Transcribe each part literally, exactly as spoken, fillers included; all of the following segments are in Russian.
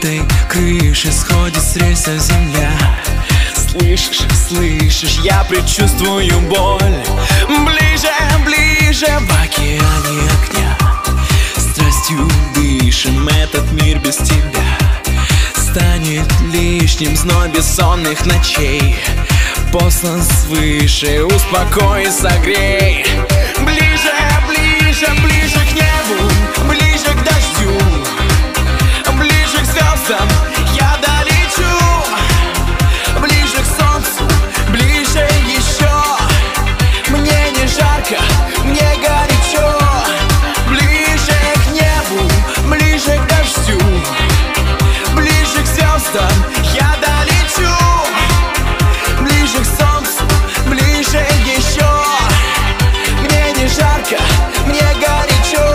разбитой крыши сходит с рельсов земля. Слышишь, слышишь, я предчувствую боль. Ближе, ближе в океане огня. Страстью дышим, этот мир без тебя станет лишним, зной бессонных ночей. Послан свыше, успокой и согрей. Ближе, ближе, ближе к небу, ближе к дождю, ближе к звездам я долечу. Ближе к солнцу, ближе еще. Мне не жарко, мне горячо. Ближе к небу, ближе к дождю, ближе к звездам я долечу. Ближе к солнцу, ближе еще. Мне не жарко, мне горячо.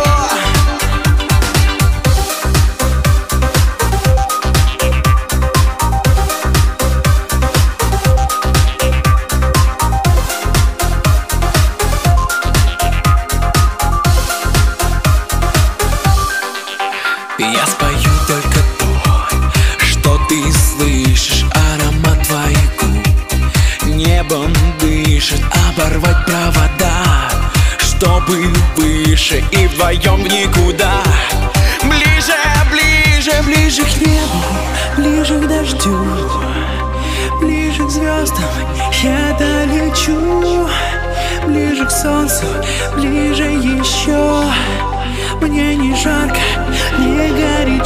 Я спою только то, что ты слышишь. Аромат твоих губ небом дышит. Оборвать провода, чтобы выше и вдвоем в никуда. Ближе, ближе, ближе к небу, ближе к дождю, ближе к звездам я долечу. Ближе к солнцу, ближе еще. Мне не жарко, не горит.